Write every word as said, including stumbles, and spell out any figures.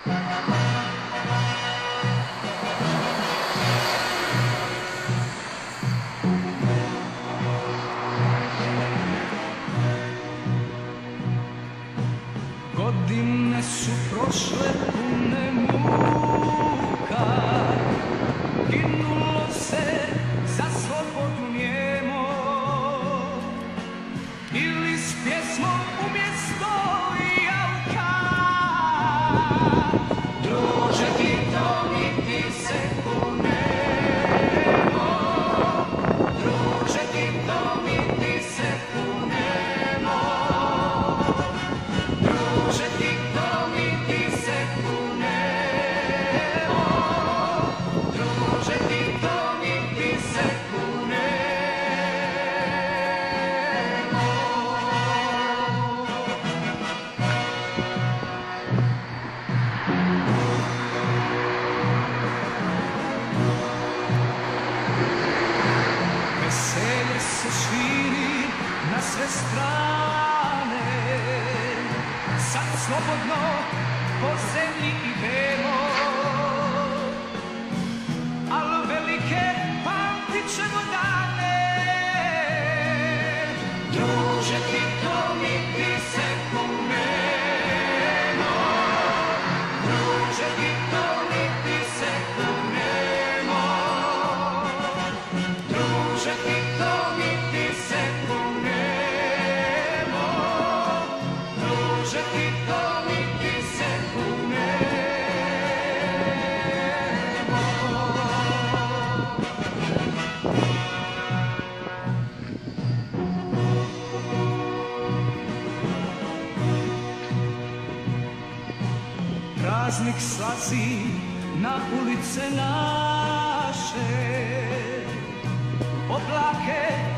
Godine su prošle pune muka, ginulo se za slobodu njemo, ili s pjesmom umjesto jauka. Druže Tito, mi ti se kunemo, druže Tito, mi ti se kunemo, druže Tito, mi ti se kunemo, druže Tito, mi ti se kunemo. Veselje se širi na sve strane, sad slobodno po zemlji idemo, al velike pamtit ćemo dane. Druže Tito, mi ti se kunemo, druže Tito, mi ti se kunemo, druže Tito, mi ti se kunemo, druže Tito, mi ti se kunemo. Praznik slazi na ulice naše, oblake